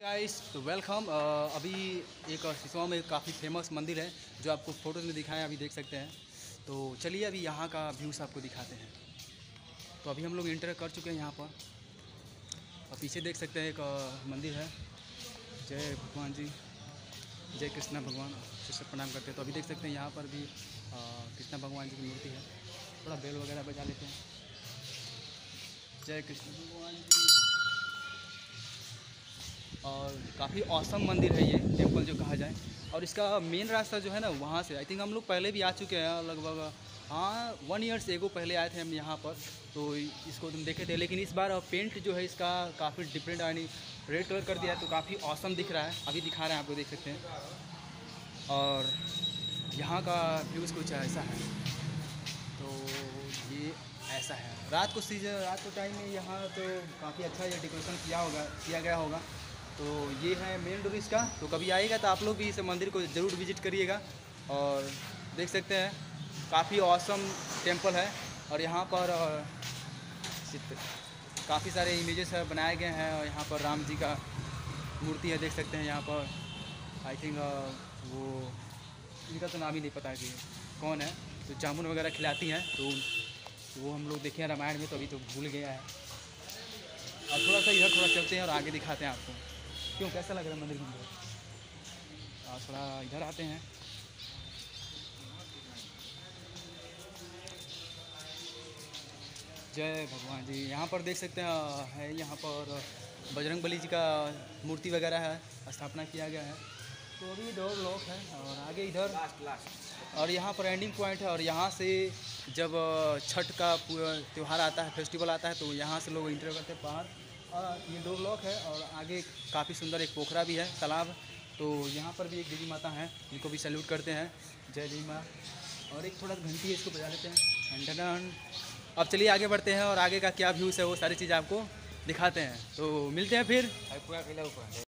Guys तो welcome. अभी एक सिसवा में काफ़ी फेमस मंदिर है जो आपको फ़ोटोज़ में दिखाएं, अभी देख सकते हैं। तो चलिए अभी यहाँ का व्यूज़ आपको दिखाते हैं। तो अभी हम लोग इंटर कर चुके हैं यहाँ पर, और पीछे देख सकते हैं एक मंदिर है। जय भगवान जी, जय कृष्णा भगवान से सब प्रणाम करते हैं। तो अभी देख सकते हैं यहाँ पर भी कृष्णा भगवान जी की मूर्ति है। थोड़ा बेल वगैरह बजा लेते हैं। जय कृष्ण भगवान जी। और काफ़ी औसम मंदिर है ये टेम्पल जो कहा जाए। और इसका मेन रास्ता जो है ना, वहाँ से आई थिंक हम लोग पहले भी आ चुके हैं लगभग 1 ईयर एगो पहले आए थे हम यहाँ पर। तो इसको तुम देखे थे, लेकिन इस बार पेंट जो है इसका काफ़ी डिफरेंट, यानी रेड कलर कर दिया है, तो काफ़ी औसम दिख रहा है। अभी दिखा रहे हैं आपको, देख सकते हैं। और यहाँ का व्यूज़ कुछ ऐसा है। तो ये ऐसा है रात को टाइम में यहाँ तो काफ़ी अच्छा ये डेकोरेशन किया गया होगा। तो ये है मेन डोर इसका। तो कभी आएगा तो आप लोग भी इस मंदिर को ज़रूर विजिट करिएगा। और देख सकते हैं काफ़ी ऑसम टेम्पल है। और यहाँ पर काफ़ी सारे इमेजेस बनाए गए हैं। और यहाँ पर राम जी का मूर्ति है, देख सकते हैं यहाँ पर। आई थिंक वो इनका तो नाम ही नहीं पता है कि कौन है। तो जामुन वगैरह खिलाती हैं, तो वो हम लोग देखे हैं रामायण में, तो अभी तो भूल गया है। और थोड़ा सा इधर चलते हैं और आगे दिखाते हैं आपको। क्यों, कैसा लग रहा है मंदिर के अंदर? और थोड़ा इधर आते हैं। जय भगवान जी। यहाँ पर देख सकते हैं है यहाँ पर बजरंगबली जी का मूर्ति वगैरह है, स्थापना किया गया है। तो अभी डोर लॉक है और आगे इधर लास्ट और यहाँ पर एंडिंग पॉइंट है। और यहाँ से जब छठ का त्यौहार आता है, फेस्टिवल आता है, तो यहाँ से लोग इंटर करते हैं बाहर। और ये डोर लॉक है। और आगे काफ़ी सुंदर एक पोखरा भी है, तालाब। तो यहाँ पर भी एक देवी माता हैं, इनको भी सैल्यूट करते हैं। जय देवी माँ। और एक थोड़ा घंटी है, इसको बजा लेते हैं। डन। अब चलिए आगे बढ़ते हैं और आगे का क्या व्यूज़ है वो सारी चीज़ आपको दिखाते हैं। तो मिलते हैं फिर।